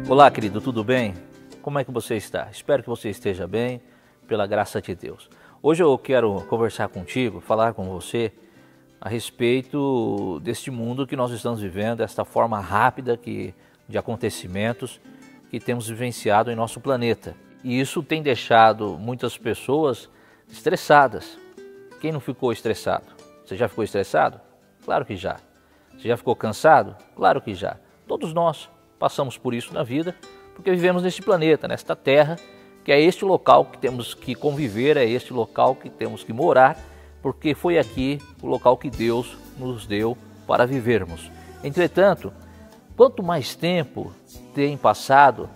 Olá, querido, tudo bem? Como é que você está? Espero que você esteja bem, pela graça de Deus. Hoje eu quero conversar contigo, falar com você a respeito deste mundo que nós estamos vivendo, esta forma rápida de acontecimentos que temos vivenciado em nosso planeta. E isso tem deixado muitas pessoas estressadas. Quem não ficou estressado? Você já ficou estressado? Claro que já. Você já ficou cansado? Claro que já. Todos nós passamos por isso na vida, porque vivemos neste planeta, nesta terra, que é este local que temos que conviver, é este local que temos que morar, porque foi aqui o local que Deus nos deu para vivermos. Entretanto, quanto mais tempo tem passado,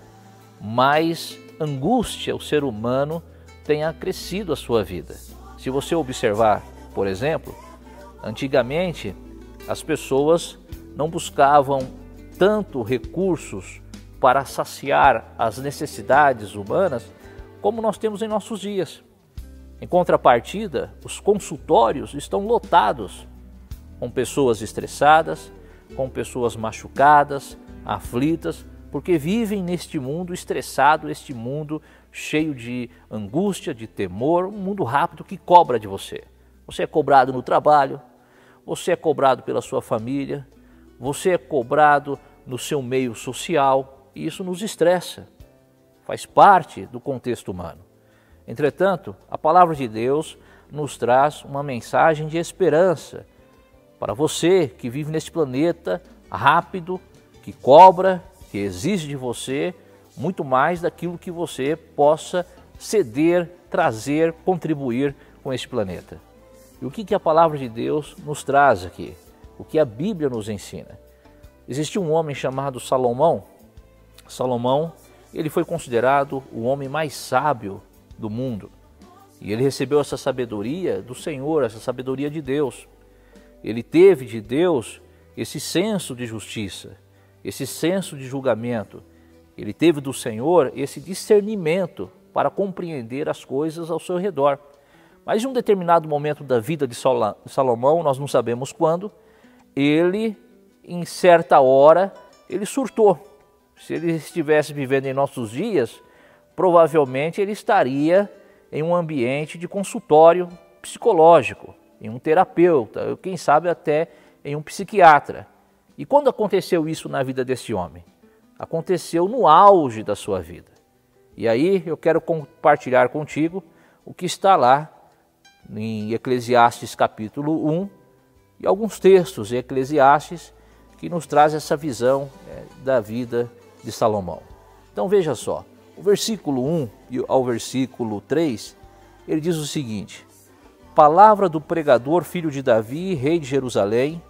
mais angústia o ser humano tem acrescido a sua vida. Se você observar, por exemplo, antigamente as pessoas não buscavam tanto recursos para saciar as necessidades humanas como nós temos em nossos dias. Em contrapartida, os consultórios estão lotados com pessoas estressadas, com pessoas machucadas, aflitas, porque vivem neste mundo estressado, este mundo cheio de angústia, de temor, um mundo rápido que cobra de você. Você é cobrado no trabalho, você é cobrado pela sua família, você é cobrado no seu meio social, e isso nos estressa, faz parte do contexto humano. Entretanto, a palavra de Deus nos traz uma mensagem de esperança para você que vive neste planeta rápido, que cobra, que exige de você muito mais daquilo que você possa ceder, trazer, contribuir com este planeta. E o que a palavra de Deus nos traz aqui? O que a Bíblia nos ensina? Existiu um homem chamado Salomão. Salomão, ele foi considerado o homem mais sábio do mundo. E ele recebeu essa sabedoria do Senhor, essa sabedoria de Deus. Ele teve de Deus esse senso de justiça, esse senso de julgamento. Ele teve do Senhor esse discernimento para compreender as coisas ao seu redor. Mas em um determinado momento da vida de Salomão, nós não sabemos quando, ele, em certa hora, ele surtou. Se ele estivesse vivendo em nossos dias, provavelmente ele estaria em um ambiente de consultório psicológico, em um terapeuta, quem sabe até em um psiquiatra. E quando aconteceu isso na vida desse homem? Aconteceu no auge da sua vida. E aí eu quero compartilhar contigo o que está lá em Eclesiastes capítulo 1 e alguns textos em Eclesiastes que nos traz essa visão da vida de Salomão. Então veja só, o versículo 1 ao versículo 3, ele diz o seguinte: palavra do pregador, filho de Davi, rei de Jerusalém,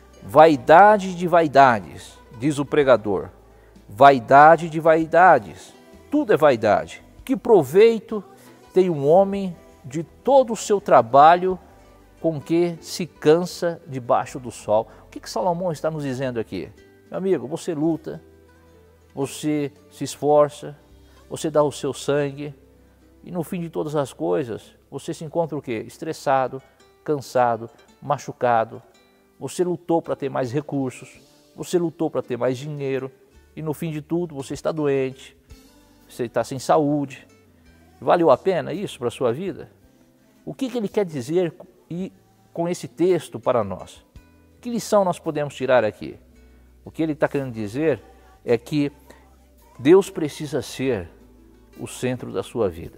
vaidade de vaidades, diz o pregador, vaidade de vaidades, tudo é vaidade. Que proveito tem um homem de todo o seu trabalho com que se cansa debaixo do sol? O que Salomão está nos dizendo aqui? Meu amigo, você luta, você se esforça, você dá o seu sangue e no fim de todas as coisas você se encontra o quê? Estressado, cansado, machucado. Você lutou para ter mais recursos, você lutou para ter mais dinheiro e no fim de tudo você está doente, você está sem saúde. Valeu a pena isso para a sua vida? O que ele quer dizer com esse texto para nós? Que lição nós podemos tirar aqui? O que ele está querendo dizer é que Deus precisa ser o centro da sua vida.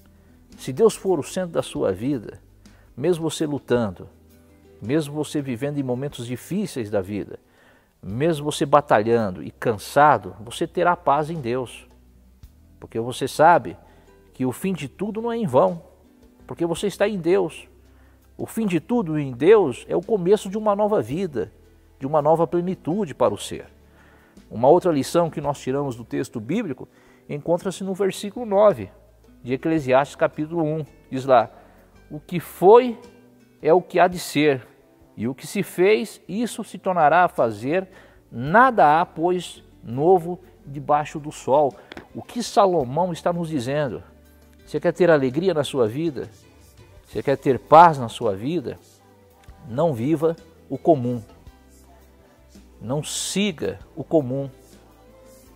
Se Deus for o centro da sua vida, mesmo você lutando, mesmo você vivendo em momentos difíceis da vida, mesmo você batalhando e cansado, você terá paz em Deus. Porque você sabe que o fim de tudo não é em vão, porque você está em Deus. O fim de tudo em Deus é o começo de uma nova vida, de uma nova plenitude para o ser. Uma outra lição que nós tiramos do texto bíblico encontra-se no versículo 9 de Eclesiastes capítulo 1. Diz lá, o que foi é o que há de ser, e o que se fez, isso se tornará a fazer, nada há, pois, novo debaixo do sol. O que Salomão está nos dizendo? Você quer ter alegria na sua vida? Você quer ter paz na sua vida? Não viva o comum. Não siga o comum.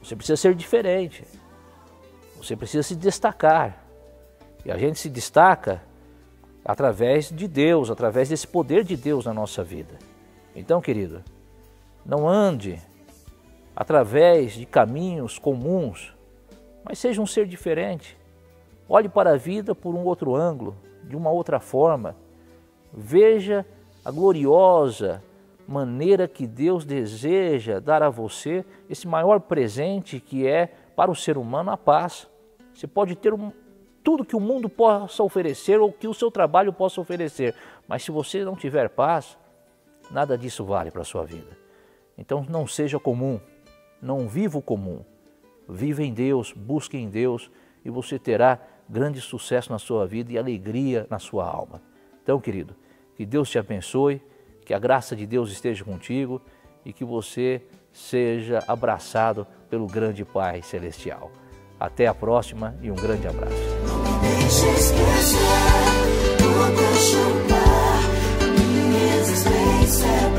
Você precisa ser diferente. Você precisa se destacar. E a gente se destaca através de Deus, através desse poder de Deus na nossa vida. Então, querido, não ande através de caminhos comuns, mas seja um ser diferente. Olhe para a vida por um outro ângulo, de uma outra forma. Veja a gloriosa maneira que Deus deseja dar a você esse maior presente que é para o ser humano a paz. Você pode ter tudo que o mundo possa oferecer ou que o seu trabalho possa oferecer, mas se você não tiver paz, nada disso vale para a sua vida. Então não seja comum, não viva o comum, viva em Deus, busque em Deus e você terá grande sucesso na sua vida e alegria na sua alma. Então, querido, que Deus te abençoe, que a graça de Deus esteja contigo e que você seja abraçado pelo grande Pai Celestial. Até a próxima e um grande abraço. Não me deixe esquecer, vou te chamar, minha existência.